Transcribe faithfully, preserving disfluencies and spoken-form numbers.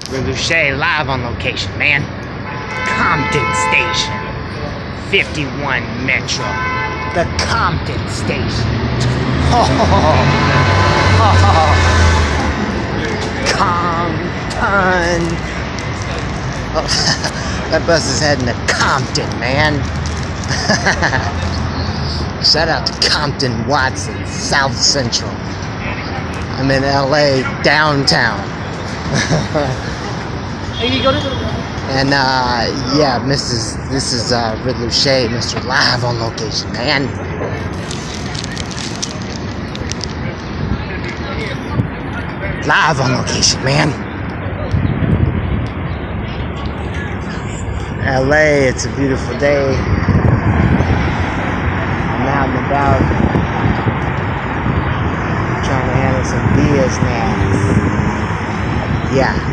Reluche live on location, man. Compton Station. fifty-one Metro. The Compton Station. Oh, oh, oh. Compton. Oh, that bus is heading to Compton, man. Shout out to Compton, Watson, South Central. I'm in L A downtown. And uh, yeah, Missus This is uh, Reluche, Mister Live on location, man. Live on location, man. L A, it's a beautiful day. I'm out and about, trying to handle some B S now. Yeah.